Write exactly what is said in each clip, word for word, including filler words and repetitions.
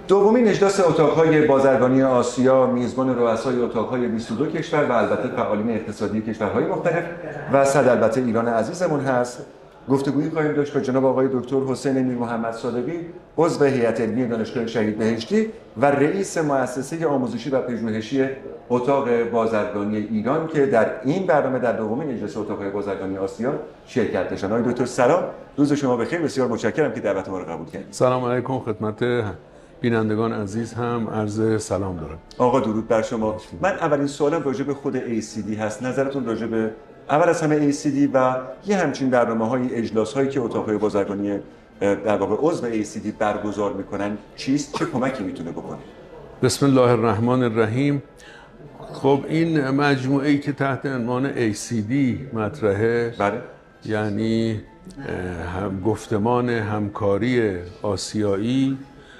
دومین اجلاس اتاق‌های بازرگانی آسیا میزبان رؤسای اتاق‌های بیست و دو کشور و البته فعالین اقتصادی کشورهای مختلف و صد البته ایران عزیزمون هست. گفتگویی خواهیم داشت با جناب آقای دکتر حسین میر محمد صادقی، عضو هیئت علمی دانشگاه شهید بهشتی و رئیس مؤسسه آموزشی و پژوهشی اتاق بازرگانی ایران که در این برنامه در دومین اجلاس اتاق‌های بازرگانی آسیا شرکت داشتند. آقای دکتر سلام، روز شما بخیر. بسیار متشکرم که دعوت ما رو قبول کردید. سلام علیکم خدمت بینندگان عزیز هم عرض سلام دارم. آقا درود بر شما. من اولین سوالم راجع به خود ای سی دی هست. نظرتون راجع به اول از همه ای سی دی و یه همچین برنامه‌های اجلاس‌هایی که اتاق‌های بازرگانی در واقع عضو ای سی دی برگزار می‌کنن چیست؟ چه کمکی میتونه بکنه؟ بسم الله الرحمن الرحیم. خب این مجموعه‌ای که تحت عنوان ای سی دی مطرحه، بله، یعنی هم گفتمان همکاری آسیایی،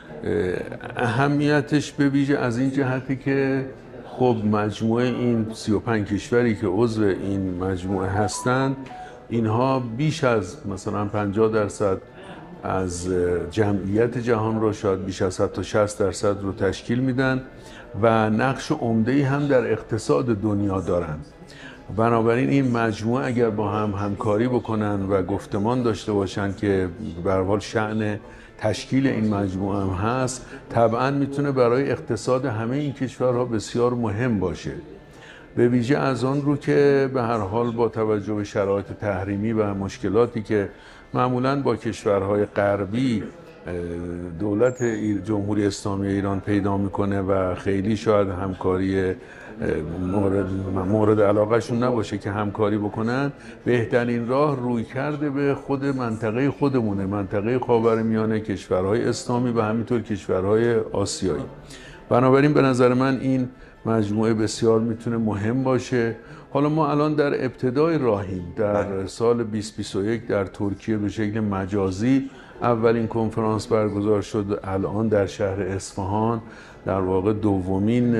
اهمیتش به ویژه از این جهتی که خب مجموعه این سی و پنج کشوری که عضو این مجموعه هستند، اینها بیش از مثلا پنجاه درصد از جمعیت جهان رو، شاید بیش از حتی شصت درصد رو تشکیل میدن و نقش عمده‌ای هم در اقتصاد دنیا دارند. بنابراین این مجموعه اگر با هم همکاری بکنن و گفتمان داشته باشن که به هر حال شأن تشکیل این مجموعه هم هست، طبعا میتونه برای اقتصاد همه این کشورها بسیار مهم باشه، به ویژه از آن رو که به هر حال با توجه به شرایط تحریمی و مشکلاتی که معمولاً با کشورهای غربی دولت جمهوری اسلامی ایران پیدا میکنه و خیلی شاید همکاری مورد مورد علاقهشون نباشه که همکاری بکنن، بهترین راه روی کرده به خود منطقه خودمونه، منطقه خاورمیانه، کشورهای اسلامی و همینطور کشورهای آسیایی. بنابراین به نظر من این مجموعه بسیار میتونه مهم باشه. حالا ما الان در ابتدای راهیم. در سال بیست بیست و یک در ترکیه به شکل مجازی اولین کنفرانس برگزار شد. الان در شهر اصفهان در واقع دومین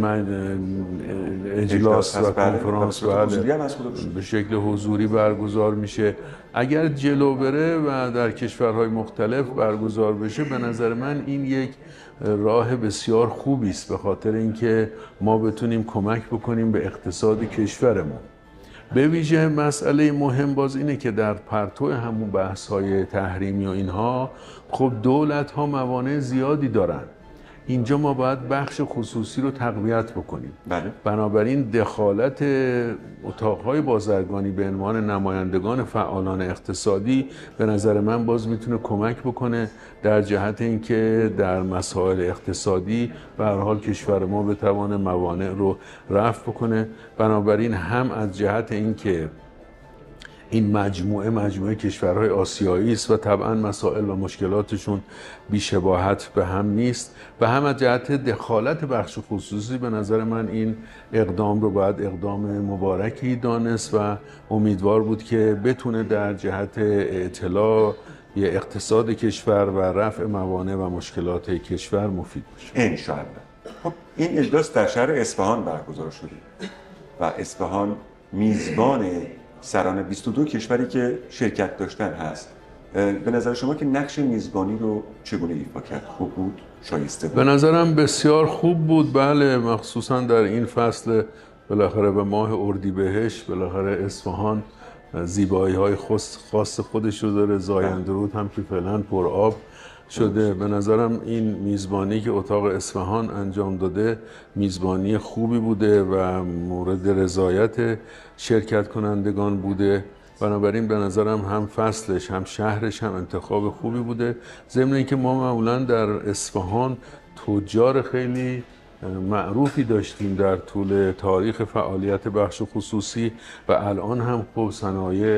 اجلاس و کنفرانس به شکل حضوری برگزار میشه. اگر جلو بره و در کشورهای مختلف برگزار بشه، به نظر من این یک راه بسیار خوبی است، به خاطر اینکه ما بتونیم کمک بکنیم به اقتصاد کشورمون. به ویژه مسئله مهم باز اینه که در پرتو همون بحث‌های تحریمی و اینها، خب دولت‌ها موانع زیادی دارن. اینجا ما باید بخش خصوصی رو تقویت بکنیم. بله. بنابراین دخالت اتاقهای بازرگانی به عنوان نمایندگان فعالان اقتصادی به نظر من باز میتونه کمک بکنه در جهت اینکه در مسائل اقتصادی به هر حال کشور ما بتوانه موانع رو رفع بکنه. بنابراین هم از جهت اینکه این مجموعه مجموعه کشورهای آسیایی است و طبعا مسائل و مشکلاتشون بی‌شباهت به هم نیست، و هم از جهت دخالت بخش خصوصی به نظر من این اقدام رو باید اقدام مبارکی دانست و امیدوار بود که بتونه در جهت اطلاع یا اقتصاد کشور و رفع موانع و مشکلات کشور مفید باشه. انشاءالله. خب این اجلاس در شهر اصفهان برگزار شده و اصفهان میزبان سران بیست و دو کشوری که شرکت داشتن هست. به نظر شما که نقش میزبانی رو چگونه ایفا کرد؟ خوب بود؟ شایسته بود؟ به نظرم بسیار خوب بود، بله، مخصوصا در این فصل بالاخره به ماه اردیبهشت، بالاخره اصفهان زیبایی های خاص خودش رو داره. زایندرود هم که فعلا پر آب شده. به نظرم این میزبانی که اتاق اصفهان انجام داده میزبانی خوبی بوده و مورد رضایت شرکت کنندگان بوده. بنابراین به نظرم هم فصلش هم شهرش هم انتخاب خوبی بوده. ضمن اینکه ما معمولا در اصفهان تجار خیلی معروفی داشتیم در طول تاریخ فعالیت بخش خصوصی و الان هم خب صنایع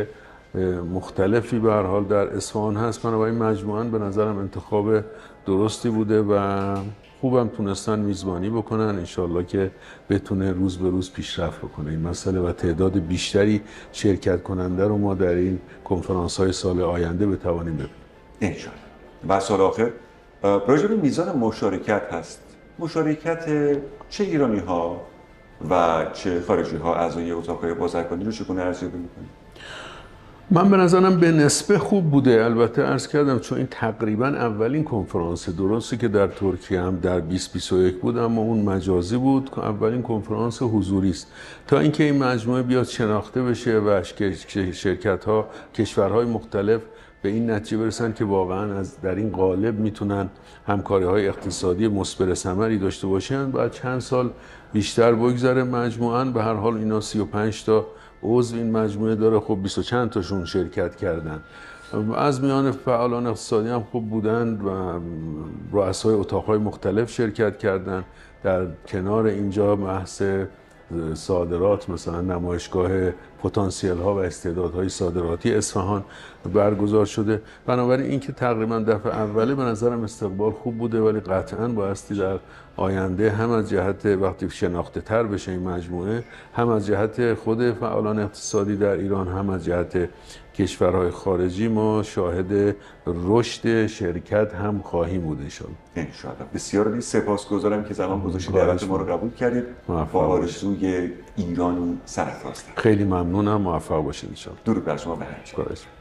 مختلفی به هر حال در اصفهان هست. بنابراین مجموعاً به نظرم انتخاب درستی بوده و خوبم تونستن میزبانی بکنن. انشالله که بتونه روز به روز پیشرفت بکنه این مسئله و تعداد بیشتری شرکت کننده رو ما در این کنفرانس های سال آینده بتوانیم ببینیم انشالله. و سال آخر راجع به میزان مشارکت هست. مشارکت چه ایرانی ها و چه خارجی ها اعضای اتاقهای بازرگانی رو چگونه ارزیابی می‌کنید؟ من به نظرم به نسبه خوب بوده. البته عرض کردم چون این تقریبا اولین کنفرانس، درسته که در ترکیه هم در بیست بیست و یک بود اما اون مجازی بود، اولین کنفرانس حضوری است. تا اینکه این مجموعه بیاد شناخته بشه و شرکت ها، کشورهای مختلف به این نتیجه برسن که واقعا از در این قالب میتونن همکاری های اقتصادی مثمر ثمری داشته باشن، بعد چند سال بیشتر بگذره. مجموعاً به هر حال اینا سی و پنج تا عضو این مجموعه داره، خب بیست و چند تاشون شرکت کردن. از میان فعالان اقتصادی هم خوب بودن و رؤسای اتاقهای مختلف شرکت کردن. در کنار اینجا بحث صادرات، مثلا نمایشگاه پتانسیل ها و استعدادهای صادراتی اصفهان برگزار شده. بنابراین این که تقریبا دفعه اوله به نظرم استقبال خوب بوده، ولی قطعا بایستی در آینده هم از جهت وقتی شناخته تر بشه این مجموعه، هم از جهت خود فعالان اقتصادی در ایران، هم از جهت کشورهای خارجی ما شاهد رشد شرکت هم خواهیم بود انشاءالله. انشاءالله. بسیار عالی، سپاسگزارم که زمان گذاشتید دعوت ما رو قبول کردید. با آرزوی ایرانی سرفراز. خیلی ممنونم، موفق باشید انشاءالله. درود بر شما. به همین.